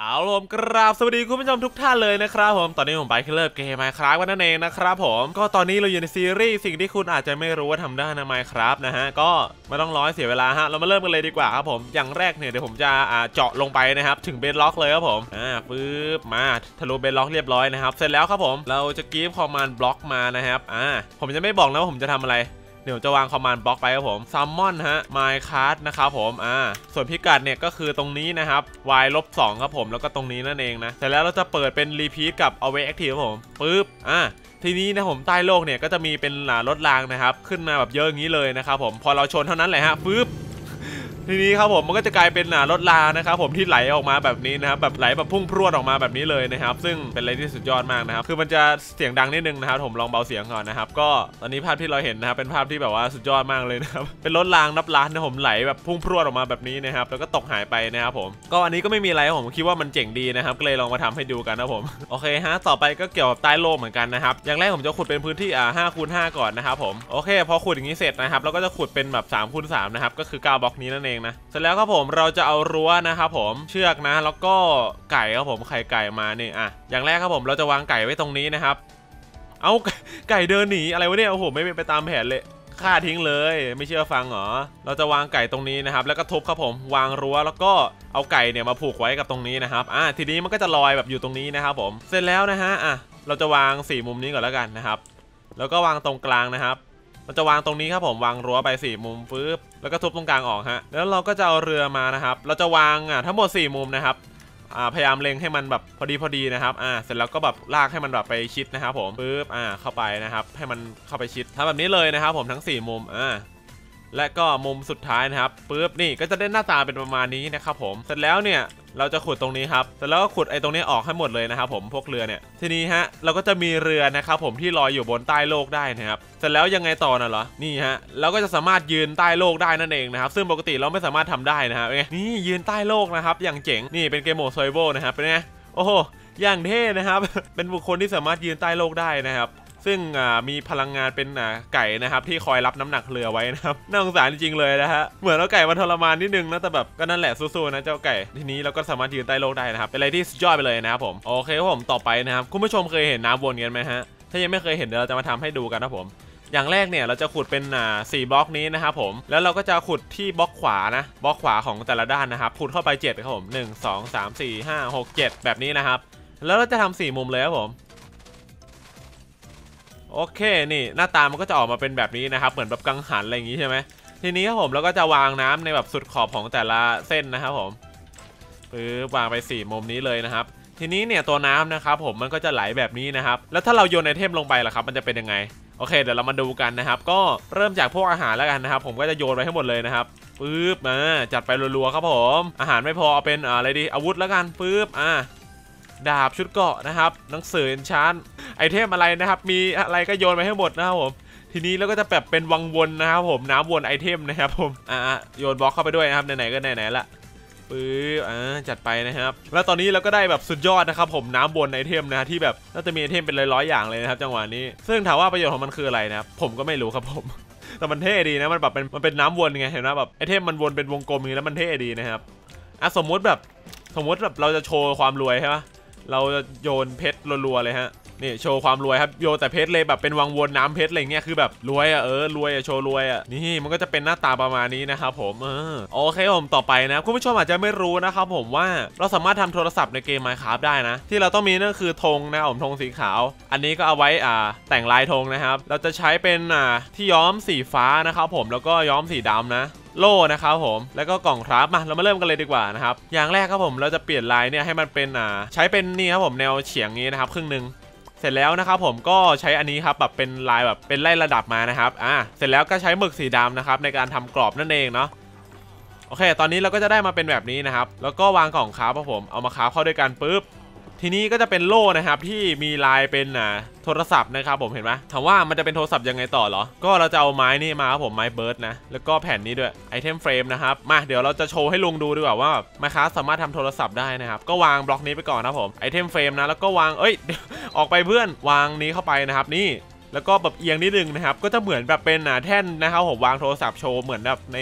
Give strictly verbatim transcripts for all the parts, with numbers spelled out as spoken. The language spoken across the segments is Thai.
เอาผมกราบสวัสดีคุณผู้ชมทุกท่านเลยนะครับผมตอนนี้ผมไปเริ่มเกม Minecraft กันนั่นเองนะครับผมก็ตอนนี้เราอยู่ในซีรีส์สิ่งที่คุณอาจจะไม่รู้ว่าทำได้ใน Minecraft นะฮะก็ไม่ต้องร้อยเสียเวลาฮะเรามาเริ่มกันเลยดีกว่าครับผมอย่างแรกเนี่ยเดี๋ยวผมจะเจาะลงไปนะครับถึงเบดล็อกเลยครับผมอ่าปึ๊บมาทะลุเบดล็อกเรียบร้อยนะครับเสร็จแล้วครับผมเราจะกีฟคอมมานด์บล็อกมานะครับอ่าผมจะไม่บอกนะว่าผมจะทำอะไรเดี๋ยวจะวางคอมมานด์บล็อกไปครับผมซัมมอนฮะ Minecraft นะครับผมอ่าส่วนพิกัดเนี่ยก็คือตรงนี้นะครับ y ลบสองครับผมแล้วก็ตรงนี้นั่นเองนะเสร็จแล้วเราจะเปิดเป็นรีพีทกับ awake active ครับผมปึ๊บอ่าทีนี้นะผมใต้โลกเนี่ยก็จะมีเป็นรถรางนะครับขึ้นมาแบบเยอะอย่างนี้เลยนะครับผมพอเราชนเท่านั้นแหละฮะปึ๊บทีนี้ครับผมมันก็จะกลายเป็นรถรางนะครับผมที่ไหลออกมาแบบนี้นะครับแบบไหลแบบพุ่งพรวดออกมาแบบนี้เลยนะครับซึ่งเป็นอะไรที่สุดยอดมากนะครับคือมันจะเสียงดังนิดนึงนะครับผมลองเบาเสียงก่อนนะครับก็ตอนนี้ภาพที่เราเห็นนะครับเป็นภาพที่แบบว่าสุดยอดมากเลยนะครับเป็นรถรางนับล้านนะผมไหลแบบพุ่งพรวดออกมาแบบนี้นะครับแล้วก็ตกหายไปนะครับผมก็อันนี้ก็ไม่มีอะไรผมคิดว่ามันเจ๋งดีนะครับก็เลยลองมาทำให้ดูกันนะผมโอเคฮะต่อไปก็เกี่ยวกับใต้โลกเหมือนกันนะครับอย่างแรกผมจะขุดเป็นพื้นที่อ่าห้าคูณห้าก่อนนะครับผมโอเคพอขุดอย่างนี้เสร็จนะครับเราก็จะขุดเป็นแบบสามคูณสามนะครับก็คือเก้าบล็อกนี้นั่นเองนะเสร็จแล้วครับผมเราจะเอารั้วนะครับผมเชือกนะแล้วก็ไก่ครับผมไข่ไก่มานี่อ่ะอย่างแรกครับผมเราจะวางไก่ไว้ตรงนี้นะครับเอาไก่เดินหนีอะไรวะเนี่ยโอ้โหไม่เป็นไปตามแผนเลยฆ่าทิ้งเลยไม่เชื่อฟังเหรอเราจะวางไก่ตรงนี้นะครับแล้วก็ทุบครับผมวางรั้วแล้วก็เอาไก่เนี่ยมาผูกไว้กับตรงนี้นะครับอ่ะทีนี้มันก็จะลอยแบบอยู่ตรงนี้นะครับผมเสร็จแล้วนะฮะอ่ะเราจะวางสี่มุมนี้ก่อนแล้วกันนะครับแล้วก็วางตรงกลางนะครับเราจะวางตรงนี้ครับผมวางรั้วไปสี่มุมปึ๊บแล้วก็ทุบตรงกลางออกฮะแล้วเราก็จะเอาเรือมานะครับเราจะวางอ่ะทั้งหมดสี่มุมนะครับอ่าพยายามเล็งให้มันแบบพอดีพอดีนะครับอ่าเสร็จแล้วก็แบบลากให้มันแบบไปชิดนะครับผมปึ๊บอ่าเข้าไปนะครับให้มันเข้าไปชิดทำแบบนี้เลยนะครับผมทั้งสี่มุมอ่าและก็มุมสุดท้ายนะครับปึ๊บนี่ก็จะได้หน้าตาเป็นประมาณนี้นะครับผมเสร็จแล้วเนี่ยเราจะขุดตรงนี้ครับเสร็จแล้วก็ขุดไอ้ตรงนี้ออกให้หมดเลยนะครับผมพวกเรือเนี่ยทีนี้ฮะเราก็จะมีเรือนะครับผมที่ลอยอยู่บนใต้โลกได้นะครับเสร็จแล้วยังไงต่อน่ะเหรอนี่ฮะเราก็จะสามารถยืนใต้โลกได้นั่นเองนะครับซึ่งปกติเราไม่สามารถทำได้นะครับนี่ยืนใต้โลกนะครับอย่างเจ๋งนี่เป็นเกมโหมด Survival นะครับเป็นไงโอ้โหอย่างเท่นะครับ เป็นบุคคลที่สามารถยืนใต้โลกได้นะครับซึ่งมีพลังงานเป็นไก่นะครับที่คอยรับน้ำหนักเรือไว้นะครับน่าสงสารจริงๆเลยนะฮะเหมือนเอาไก่มาทรมานนิดนึงนะแต่แบบก็นั่นแหละสู้ๆนะเจ้าไก่ทีนี้เราก็สามารถยืนใต้โลกได้นะครับเป็นอะไรที่สุดยอดไปเลยนะครับผมโอเคครับผมต่อไปนะครับคุณผู้ชมเคยเห็นน้ำวนกันไหมฮะถ้ายังไม่เคยเห็นเดี๋ยวเราจะมาทำให้ดูกันนะผมอย่างแรกเนี่ยเราจะขุดเป็นอ่าสี่บล็อกนี้นะครับผมแล้วเราก็จะขุดที่บล็อกขวานะบล็อกขวาของแต่ละด้านนะครับขุดเข้าไปเจ็ดครับผมหนึ่ง สอง สาม สี่ ห้า หก เจ็ดแบบนี้นะครับแล้วเราจะทำสี่มุมเลยครับผมโอเคนี่หน้าตามันก็จะออกมาเป็นแบบนี้นะครับเหมือนแบบกังหันอะไรอย่างงี้ใช่ไหมทีนี้ครับผมเราก็จะวางน้ำในแบบสุดขอบของแต่ละเส้นนะครับผมปึ๊บวางไปสี่มุมนี้เลยนะครับทีนี้เนี่ยตัวน้ำนะครับผมมันก็จะไหลแบบนี้นะครับแล้วถ้าเราโยนไอเทมลงไปล่ะครับมันจะเป็นยังไงโอเคเดี๋ยวเรามาดูกันนะครับก็เริ่มจากพวกอาหารแล้วกันนะครับผมก็จะโยนไปให้หมดเลยนะครับปึ๊บมาจัดไปรัวๆครับผมอาหารไม่พอเอาเป็นอะไรดีอาวุธแล้วกันปึ๊บอ่าดาบชุดเกราะนะครับหนังสือเอนชานไอเทมอะไรนะครับมีอะไรก็โยนไปให้หมดนะครับผมทีนี้แล้วก็จะแบบเป็นวังวนนะครับผมน้ำวนไอเทมนะครับผมอ่าโยนบล็อกเข้าไปด้วยนะครับไหนๆก็ไหนๆละปึ๊บอ่าจัดไปนะครับแล้วตอนนี้เราก็ได้แบบสุดยอดนะครับผมน้ำวนไอเทมนะที่แบบน่าจะมีไอเทมเป็นร้อยๆอย่างเลยนะครับจังหวะนี้ซึ่งถามว่าประโยชน์ของมันคืออะไรนะครับผมก็ไม่รู้ครับผมแต่มันเท่ดีนะมันแบบเป็นมันเป็นน้ำวนไงเห็นไหมแบบไอเทมมันวนเป็นวงกลมอย่างนี้แล้วมันเท่ดีนะครับอ่ะสมมุติแบบสมมุติแบบเราจะโชว์ความรวยใช่ไหมเราจะโยนเพชรรัวๆเลยฮะนี่โชว์ความรวยครับโยนแต่เพชรเลยแบบเป็นวังวนน้ำเพชรอะไรเงี้ยคือแบบรวยอ่ะเออรวยอ่ะโชว์รวยอ่ะนี่มันก็จะเป็นหน้าตาประมาณนี้นะครับผมเออโอเคผมต่อไปนะคุณผู้ชมอาจจะไม่รู้นะครับผมว่าเราสามารถทำโทรศัพท์ในเกม Minecraft ได้นะที่เราต้องมีนั่นคือธงนะผมธงสีขาวอันนี้ก็เอาไว้อ่าแต่งลายธงนะครับเราจะใช้เป็นอ่าที่ย้อมสีฟ้านะครับผมแล้วก็ย้อมสีดำนะโล่นะครับผมแล้วก็กล่องคราฟมาเรามาเริ่มกันเลยดีกว่านะครับอย่างแรกครับผมเราจะเปลี่ยนลายเนี่ยให้มันเป็นอ่าใช้เป็นนี่ครับผมแนวเฉียงนี้นะครับครึ่งนึงเสร็จแล้วนะครับผมก็ใช้อันนี้ครับแบบเป็นลายแบบเป็นไล่ระดับมานะครับอ่าเสร็จแล้วก็ใช้หมึกสีดำนะครับในการทำกรอบนั่นเองเนาะโอเคตอนนี้เราก็จะได้มาเป็นแบบนี้นะครับแล้วก็วางกล่องคราฟครับผมเอามาคราฟเข้าด้วยกันปุ๊บทีนี้ก็จะเป็นโล่นะครับที่มีลายเป็นอ่าโทรศัพท์นะครับผมเห็นไหมถามว่ามันจะเป็นโทรศัพท์ยังไงต่อเหรอก็เราจะเอาไม้นี่มาครับผมไม้เบิร์ดนะแล้วก็แผ่นนี้ด้วยไอเทมเฟรมนะครับมาเดี๋ยวเราจะโชว์ให้ลุงดูดีกว่าว่าMinecraftสามารถทำโทรศัพท์ได้นะครับก็วางบล็อกนี้ไปก่อนนะผมไอเทมเฟรมนะแล้วก็วางเอ้ย ออกไปเพื่อนวางนี้เข้าไปนะครับนี่แล้วก็แบบเอียงนิดนึงนะครับก็จะเหมือนแบบเป็นแท่นนะครับผมวางโทรศัพท์โชว์เหมือนแบบใน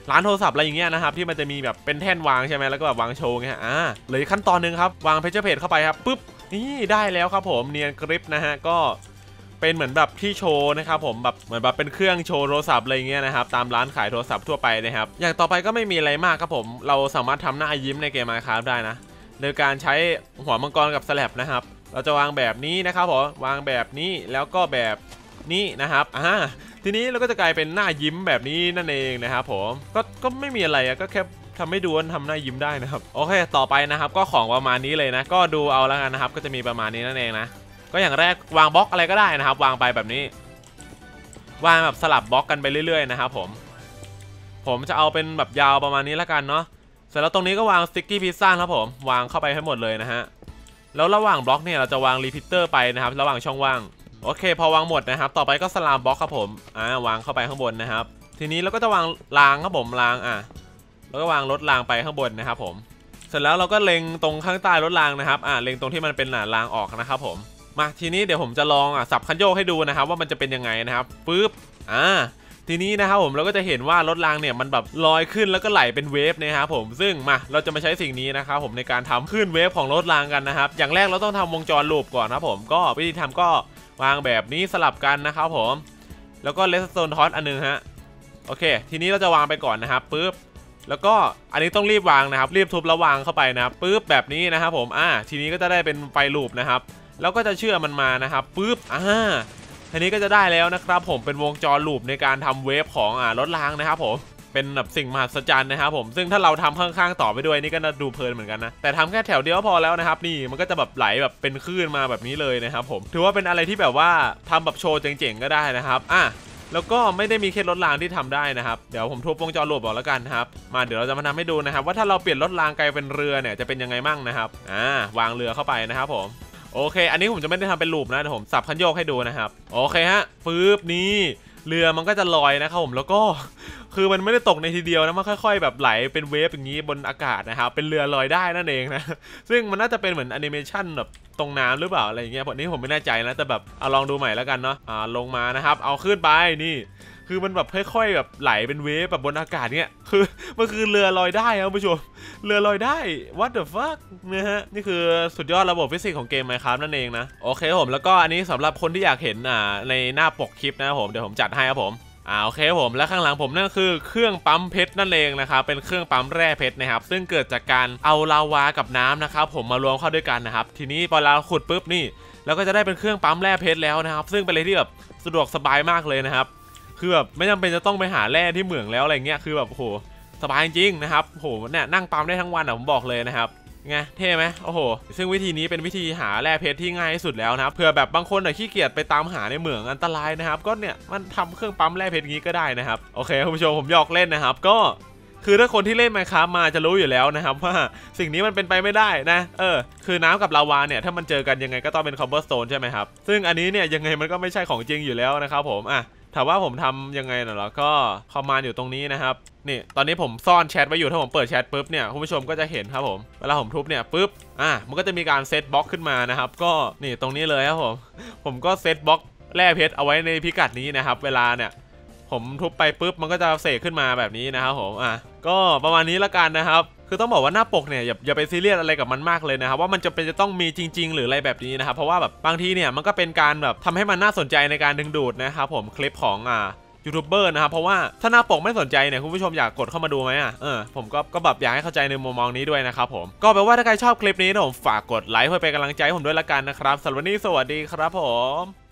ร้านโทรศัพท์อะไรอย่างเงี้ยนะครับที่มันจะมีแบบเป็นแท่นวางใช่ไหมแล้วก็แบบวางโชว์เงี้ยอ่าเลยขั้นตอนหนึ่งครับวางเพจเพจเข้าไปครับปุ๊บนี่ได้แล้วครับผมเนียนกริปนะฮะก็เป็นเหมือนแบบที่โชว์นะครับผมแบบเหมือนแบบเป็นเครื่องโชว์โทรศัพท์อะไรเงี้ยนะครับตามร้านขายโทรศัพท์ทั่วไปนะครับอย่างต่อไปก็ไม่มีอะไรมากครับผมเราสามารถทำหน้ายิ้มในเกม Minecraft ได้นะโดยการใช้หัวมังกรกับสแลบนะครับเราจะวางแบบนี้นะครับผมวางแบบนี้แล้วก็แบบนี้นะครับอ่าทีนี้เราก็จะกลายเป็นหน้ายิ้มแบบนี้นั่นเองนะครับผมก็ก็ไม่มีอะไรอะก็แค่ทำให้ดูว่าทำหน้ายิ้มได้นะครับโอเคต่อไปนะครับก็ของประมาณนี้เลยนะก็ดูเอาแล้วกันนะครับก็จะมีประมาณนี้นั่นเองนะก็อย่างแรกวางบล็อกอะไรก็ได้นะครับวางไปแบบนี้วางแบบสลับบล็อกกันไปเรื่อยๆนะครับผมผมจะเอาเป็นแบบยาวประมาณนี้แล้วกันเนาะเสร็จแล้วตรงนี้ก็วางสติ๊กกี้พิซซ่าครับผมวางเข้าไปให้หมดเลยนะฮะแล้วระหว่างบล็อกเนี่ยเราจะวางรีพิเตอร์ไปนะครับระหว่างช่องว่างโอเคพอวางหมดนะครับต่อไปก็สลามบล็อกครับผมอ่าวางเข้าไปข้างบนนะครับทีนี้เราก็จะวางรางครับผมรางอ่ะแล้วก็วางรถรางไปข้างบนนะครับผมเสร็จแล้วเราก็เล็งตรงข้างใต้รถรางนะครับอ่าเล็งตรงที่มันเป็นหนารางออกนะครับผมมาทีนี้เดี๋ยวผมจะลองอ่ะสับคันโยกให้ดูนะครับว่ามันจะเป็นยังไงนะครับปึ๊บอ่าทีนี้นะครับผมเราก็จะเห็นว่ารถรางเนี่ยมันแบบลอยขึ้นแล้วก็ไหลเป็นเวฟนะครับผมซึ่งมาเราจะมาใช้สิ่งนี้นะครับผมในการทำขึ้นเวฟของรถรางกันนะครับอย่างแรกเราต้องทำวงจรลูปก่อนนะผมก็วิธีทำก็วางแบบนี้สลับกันนะครับผมแล้วก็เลสโตนทอสอันนึงฮะโอเคทีนี้เราจะวางไปก่อนนะครับปึ๊บแล้วก็อันนี้ต้องรีบวางนะครับรีบทุบแล้ววางเข้าไปนะครับปึ๊บแบบนี้นะครับผมอ่าทีนี้ก็จะได้เป็นไฟลูปนะครับแล้วก็จะเชื่อมันมานะครับปึ๊บอ่าทีนี้ก็จะได้แล้วนะครับผมเป็นวงจรลูปในการทำเวฟของอ่ารถรางนะครับผมเป็นแบบสิ่งมหัศจรรย์นะครับผมซึ่งถ้าเราทำข้างๆต่อไปด้วยนี่ก็น่าดูเพลินเหมือนกันนะแต่ทำแค่แถวเดียวพอแล้วนะครับนี่มันก็จะแบบไหลแบบเป็นคลื่นมาแบบนี้เลยนะครับผมถือว่าเป็นอะไรที่แบบว่าทำแบบโชว์เจ๋งๆก็ได้นะครับอ่ะแล้วก็ไม่ได้มีแค่รถรางที่ทำได้นะครับเดี๋ยวผมทุบวงจรลูปบอกแล้วกันนะครับมาเดี๋ยวเราจะมาทำให้ดูนะครับว่าถ้าเราเปลี่ยนรถรางกลายเป็นเรือเนี่ยจะเป็นยังไงมั่งนะครับอ่าวางเรือเข้าไปนะครับผมโอเคอันนี้ผมจะไม่ได้ทำเป็นลูปนะแต่ผมสับคันโยกให้ดูนะครับโอเคฮะปึ๊บนี่เรือมันก็จะลอยนะครับผมแล้วก็คือมันไม่ได้ตกในทีเดียวนะมันค่อยๆแบบไหลเป็นเวฟอย่างนี้บนอากาศนะครับเป็นเรือลอยได้นั่นเองนะซึ่งมันน่าจะเป็นเหมือนแอนิเมชันแบบตรงน้ำหรือเปล่าอะไรอย่างเงี้ยผมนี่ผมไม่แน่ใจนะแต่แบบเอาลองดูใหม่แล้วกันเนาะอ่าลงมานะครับเอาขึ้นไปนี่คือมันแบบค่อยๆแบบไหลเป็นเวฟแบบบนอากาศเนี้ยคือมันคือเรือลอยได้ครับผู้ชมเรือลอยได้ what the fuck นะฮะนี่คือสุดยอดระบบฟิสิกส์ของเกม Minecraft นั่นเองนะโอเคผมแล้วก็อันนี้สำหรับคนที่อยากเห็นอ่าในหน้าปกคลิปนะครับผมเดี๋ยวผมจัดให้ครับผมอ่าโอเคผมและข้างหลังผมนั่นคือเครื่องปั๊มเพชรนั่นเองนะครับเป็นเครื่องปั๊มแร่เพชรนะครับซึ่งเกิดจากการเอาลาวากับน้ำนะครับผมมารวมเข้าด้วยกันนะครับทีนี้พอเราขุดปุ๊บนี่เราก็จะได้เป็นเครื่องปั๊มแร่เพชรแล้วนะครับซึ่งเป็นอะไรที่แบบสะดวกสบายมากเลยนะครับคือแบบไม่จำเป็นจะต้องไปหาแร่ที่เหมืองแล้วอะไรเงี้ยคือแบบโหสบายจริงนะครับโหเนี่ยนั่งปั๊มได้ทั้งวันอ่ะผมบอกเลยนะครับไงเท่ไหมโอ้โหซึ่งวิธีนี้เป็นวิธีหาแร่เพชรที่ง่ายที่สุดแล้วนะครับเผื่อแบบบางคนอ่ะขี้เกียจไปตามหาในเหมืองอันตรายนะครับก็เนี่ยมันทำเครื่องปั๊มแร่เพชรงี้ก็ได้นะครับโอเคคุณผู้ชมผมหยอกเล่นนะครับก็คือถ้าคนที่เล่น Minecraft มาจะรู้อยู่แล้วนะครับว่าสิ่งนี้มันเป็นไปไม่ได้นะเออคือน้ำกับลาวาเนี่ยถ้ามันเจอกันยังไงก็ต้องเป็น cobblestone ใช่ไหมครับซึ่งอันนี้เนี่ยยังไงมันก็ไม่ใช่ของจริงอยู่แล้วนะครับผมอ่ะถามว่าผมทำยังไงน่ะเหรอก็คอมมานด์อยู่ตรงนี้นะครับนี่ตอนนี้ผมซ่อนแชทไว้อยู่ถ้าผมเปิดแชทปุ๊บเนี่ยคุณผู้ชมก็จะเห็นครับผมเวลาผมทุบเนี่ยปุ๊บอ่ะมันก็จะมีการเซตบล็อกขึ้นมานะครับก็นี่ตรงนี้เลยครับผมผมก็เซตบล็อกแร่เพชรเอาไว้ในพิกัดนี้นะครับเวลาเนี่ยผมทุบไปปุ๊บมันก็จะเสกขึ้นมาแบบนี้นะครับผมอ่ะก็ประมาณนี้ละกันนะครับคือต้องบอกว่าหน้าปกเนี่ยอย่าอย่าไปซีเรียสอะไรกับมันมากเลยนะครับว่ามันจะเป็นจะต้องมีจริงๆหรืออะไรแบบนี้นะครับเพราะว่าแบบบางทีเนี่ยมันก็เป็นการแบบทำให้มันน่าสนใจในการดึงดูดนะครับผมคลิปของอ่ายูทูบเบอร์นะครับเพราะว่าถ้าหน้าปกไม่สนใจเนี่ยคุณผู้ชมอยากกดเข้ามาดูไหมอ่ะเออผมก็ก็แบบอยากให้เข้าใจในมุมมองนี้ด้วยนะครับผมก็แปลว่าถ้าใครชอบคลิปนี้นะผมฝากกดไลค์เพื่อเป็นกำลังใจให้ผมด้วยละกันนะครับสำหรับวันนี้สวัสดีครับผม